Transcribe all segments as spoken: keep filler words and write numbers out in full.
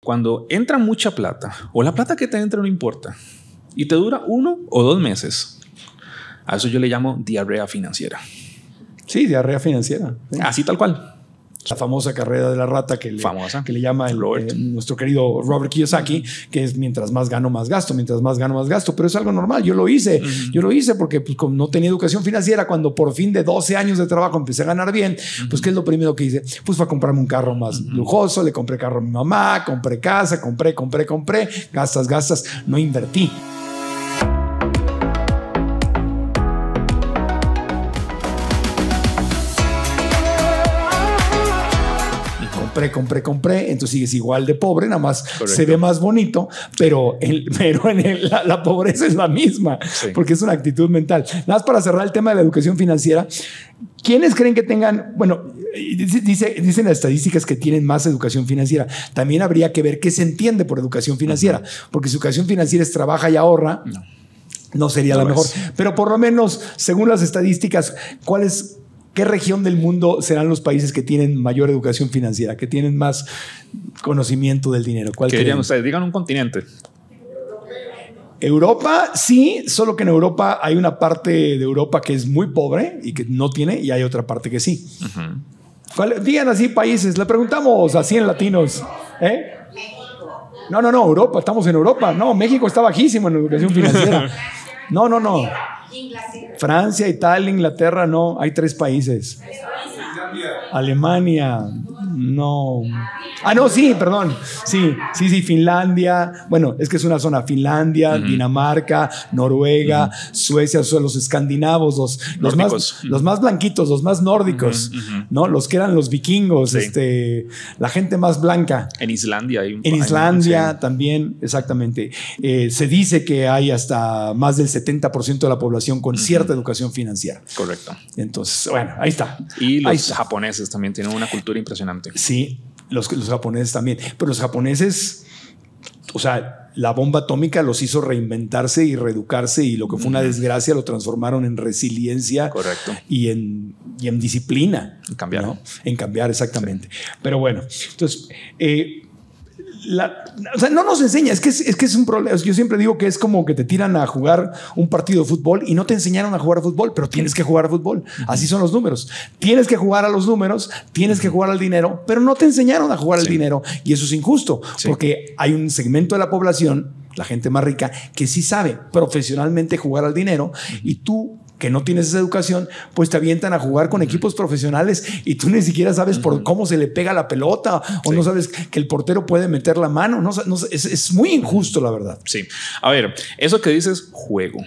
cuando entra mucha plata o la plata que te entra no importa y te dura uno o dos meses, a eso yo le llamo diarrea financiera. Sí, diarrea financiera. Sí. Así tal cual. La famosa carrera de la rata que le, famosa. Que le llama el, eh, nuestro querido Robert Kiyosaki, que es mientras más gano, más gasto, mientras más gano, más gasto. Pero es algo normal. Yo lo hice. Uh-huh. Yo lo hice porque pues, como no tenía educación financiera, cuando por fin de doce años de trabajo empecé a ganar bien, uh-huh. pues ¿qué es lo primero que hice? Pues fue a comprarme un carro más uh-huh. lujoso, le compré carro a mi mamá, compré casa, compré, compré, compré, gastas, gastas, no invertí. Compré, compré, compré, entonces sigues igual de pobre, nada más Correcto. Se ve más bonito, pero, el, pero en el, la, la pobreza es la misma, sí. porque es una actitud mental. Nada más para cerrar el tema de la educación financiera, ¿quiénes creen que tengan, bueno, dice, dicen las estadísticas que tienen más educación financiera? También habría que ver qué se entiende por educación financiera, uh-huh. porque si educación financiera es trabaja y ahorra, no, no sería no la mejor. Es. Pero por lo menos, según las estadísticas, ¿cuál es? ¿Qué región del mundo serán los países que tienen mayor educación financiera, que tienen más conocimiento del dinero? ¿Cuál ¿Qué dirían ustedes? Digan un continente. Europa, sí, solo que en Europa hay una parte de Europa que es muy pobre y que no tiene, y hay otra parte que sí. Uh-huh. ¿Cuál? Digan así países, le preguntamos así en latinos. ¿Eh? No, no, no, Europa, estamos en Europa. No, México está bajísimo en educación financiera. No, no, no. Francia, Italia, Inglaterra, no. Hay tres países. Alemania, no. Ah, no, sí, perdón. Sí, sí, sí, Finlandia. Bueno, es que es una zona. Finlandia, uh-huh. Dinamarca, Noruega, uh-huh. Suecia, son los escandinavos, los, los, más, los más blanquitos, los más nórdicos, uh-huh, uh-huh. ¿no? Los que eran los vikingos, sí. este, la gente más blanca. En Islandia hay un En Islandia sí. también, exactamente. Eh, se dice que hay hasta más del setenta por ciento de la población con uh-huh. cierta educación financiera. Correcto. Entonces, bueno, ahí está. Y los ahí está. japoneses también tienen una cultura impresionante. Sí. Los, los japoneses también. Pero los japoneses, o sea, la bomba atómica los hizo reinventarse y reeducarse, y lo que fue una desgracia lo transformaron en resiliencia. Correcto. Y en, y en disciplina. En cambiar. ¿no? En cambiar, exactamente. Sí. Pero bueno, entonces... Eh, La, o sea, no nos enseña, es que es, es que es un problema. Yo siempre digo que es como que te tiran a jugar un partido de fútbol y no te enseñaron a jugar a fútbol, pero tienes que jugar a fútbol. Uh-huh. Así son los números. Tienes que jugar a los números, tienes uh-huh. que jugar al dinero, pero no te enseñaron a jugar sí. al dinero, y eso es injusto, sí. porque hay un segmento de la población, la gente más rica, que sí sabe profesionalmente jugar al dinero, uh-huh. y tú, que no tienes esa educación, pues te avientan a jugar con equipos profesionales y tú ni siquiera sabes uh-huh. por cómo se le pega la pelota, o sí. no sabes que el portero puede meter la mano. No, no, es, es muy injusto, la verdad. Sí. A ver, eso que dices, juego.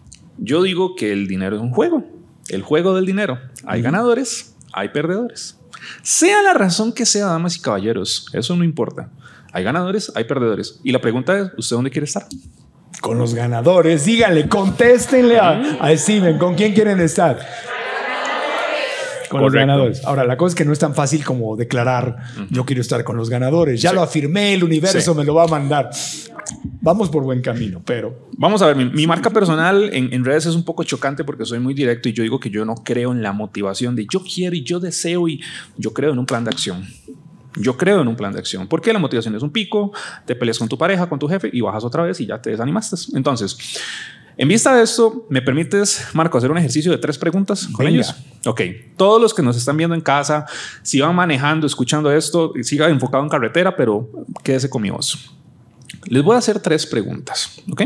Yo digo que el dinero es un juego. El juego del dinero. Hay uh-huh. ganadores, hay perdedores. Sea la razón que sea, damas y caballeros, eso no importa. Hay ganadores, hay perdedores. Y la pregunta es, ¿usted dónde quiere estar? Con los ganadores. Díganle, contéstenle a, a Steven, ¿con quién quieren estar? Con Correcto. Los ganadores. Ahora, la cosa es que no es tan fácil como declarar uh-huh. yo quiero estar con los ganadores. Ya sí. lo afirmé, el universo sí. me lo va a mandar. Vamos por buen camino, pero... Vamos a ver, mi, mi marca personal en, en redes es un poco chocante porque soy muy directo y yo digo que yo no creo en la motivación de yo quiero y yo deseo, y yo creo en un plan de acción. Yo creo en un plan de acción, porque la motivación es un pico, te peleas con tu pareja, con tu jefe y bajas otra vez y ya te desanimaste. Entonces, en vista de esto, ¿me permites, Marco, hacer un ejercicio de tres preguntas con Venga. ellos? Ok, todos los que nos están viendo en casa, si van manejando, escuchando esto, siga enfocado en carretera, pero quédese con mi voz. Les voy a hacer tres preguntas, ¿ok?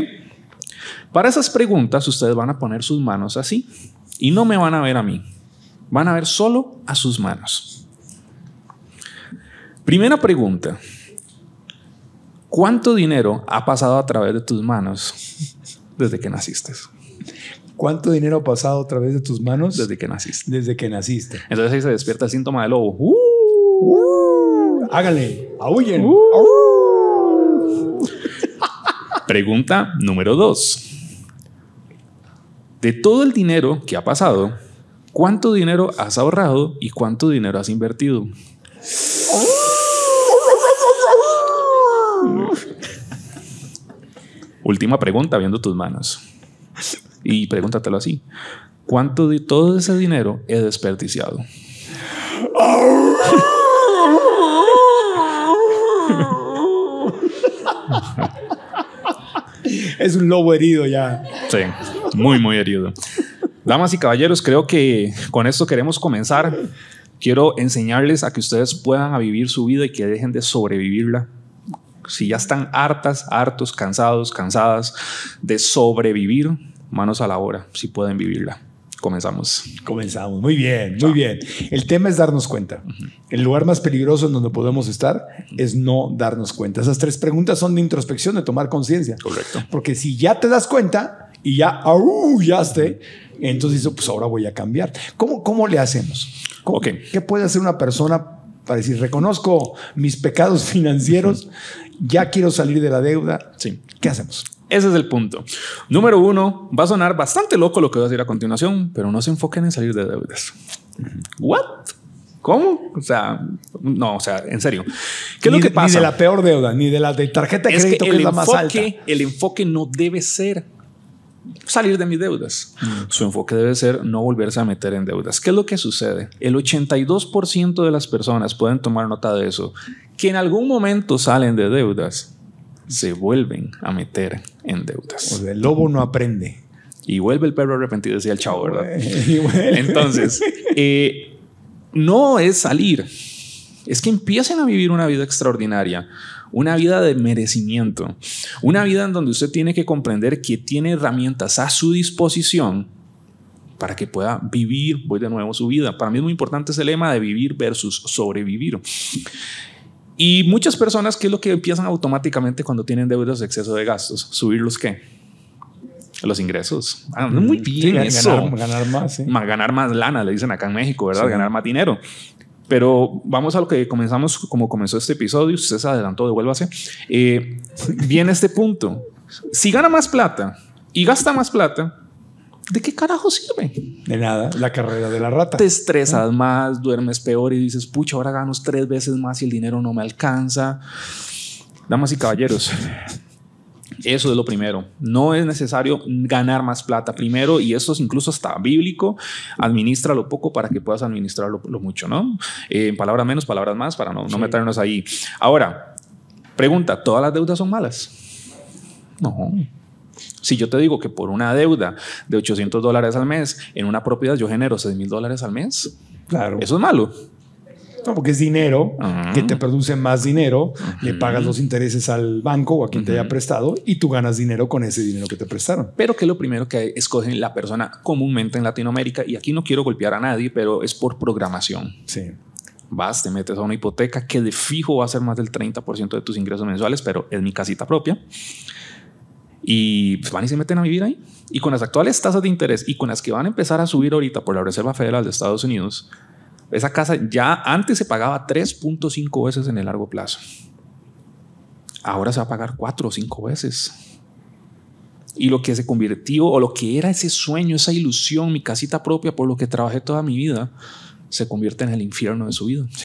Para esas preguntas, ustedes van a poner sus manos así y no me van a ver a mí, van a ver solo a sus manos. Primera pregunta. ¿Cuánto dinero ha pasado a través de tus manos desde que naciste? ¿Cuánto dinero ha pasado a través de tus manos? Desde que naciste. Desde que naciste. Entonces ahí se despierta el síntoma del lobo. Uh, uh, háganle, aúllen. Uh. Pregunta número dos. De todo el dinero que ha pasado, ¿cuánto dinero has ahorrado y cuánto dinero has invertido? Última pregunta, viendo tus manos. Y pregúntatelo así. ¿Cuánto de todo ese dinero he desperdiciado? Es un lobo herido ya. Sí, muy, muy herido. Damas y caballeros, creo que con esto queremos comenzar. Quiero enseñarles a que ustedes puedan a vivir su vida y que dejen de sobrevivirla. Si ya están hartas, hartos, cansados, cansadas de sobrevivir, manos a la obra, si pueden vivirla. Comenzamos. Comenzamos. Muy bien, muy bien. El tema es darnos cuenta. Uh-huh. El lugar más peligroso en donde podemos estar es no darnos cuenta. Esas tres preguntas son de introspección, de tomar conciencia. Correcto. Porque si ya te das cuenta y ya aullaste, entonces dices, pues ahora voy a cambiar. ¿Cómo, cómo le hacemos? ¿Cómo, okay. ¿Qué puede hacer una persona para decir, reconozco mis pecados financieros, uh-huh. ya quiero salir de la deuda? Sí. ¿Qué hacemos? Ese es el punto. Número uno, va a sonar bastante loco lo que voy a decir a continuación, pero no se enfoquen en salir de deudas. ¿What? ¿Cómo? O sea, no, o sea, en serio. ¿Qué es ni lo que de, pasa? Ni de la peor deuda, ni de la de tarjeta de es crédito, que, que es la enfoque, más alta. El enfoque no debe ser salir de mis deudas. Mm. Su enfoque debe ser no volverse a meter en deudas. ¿Qué es lo que sucede? El ochenta y dos por ciento de las personas pueden tomar nota de eso, que en algún momento salen de deudas, se vuelven a meter en deudas. O sea, el lobo no aprende. Y vuelve el perro arrepentido, decía el chavo, ¿verdad? Entonces, eh, no es salir. Es que empiecen a vivir una vida extraordinaria, una vida de merecimiento, una vida en donde usted tiene que comprender que tiene herramientas a su disposición para que pueda vivir, voy de nuevo, su vida. Para mí es muy importante ese lema de vivir versus sobrevivir. Y muchas personas, ¿qué es lo que empiezan automáticamente cuando tienen deudas de exceso de gastos? ¿Subir los qué? Los ingresos. Ah, muy bien, sí, eso. Ganar, ganar más. ¿sí? Ganar más lana, le dicen acá en México, ¿verdad? Sí. Ganar más dinero. Pero vamos a lo que comenzamos, como comenzó este episodio. Usted se adelantó, devuélvase. Eh, viene este punto. Si gana más plata y gasta más plata, ¿de qué carajo sirve? De nada, la carrera de la rata. Te estresas ¿no? más, duermes peor y dices, pucha, ahora gano tres veces más y el dinero no me alcanza. Damas y caballeros, eso es lo primero. No es necesario ganar más plata primero, y esto es incluso hasta bíblico. Administra lo poco para que puedas administrar lo, lo mucho, ¿no? Eh, en palabras menos, palabras más, para no, no sí. meternos ahí. Ahora, pregunta, ¿todas las deudas son malas? No. Si yo te digo que por una deuda de ochocientos dólares al mes en una propiedad yo genero seis mil dólares al mes, claro. ¿eso es malo? No, porque es dinero uh-huh. que te produce más dinero, uh-huh. le pagas los intereses al banco o a quien uh-huh. te haya prestado y tú ganas dinero con ese dinero que te prestaron. Pero que es lo primero que escoge la persona comúnmente en Latinoamérica, y aquí no quiero golpear a nadie, pero es por programación. Sí. Vas, te metes a una hipoteca que de fijo va a ser más del treinta por ciento de tus ingresos mensuales, pero es mi casita propia. Y pues van y se meten a vivir ahí. Y con las actuales tasas de interés y con las que van a empezar a subir ahorita por la Reserva Federal de Estados Unidos, esa casa ya antes se pagaba tres punto cinco veces en el largo plazo. Ahora se va a pagar cuatro o cinco veces. Y lo que se convirtió, o lo que era ese sueño, esa ilusión, mi casita propia por lo que trabajé toda mi vida, se convierte en el infierno de su vida.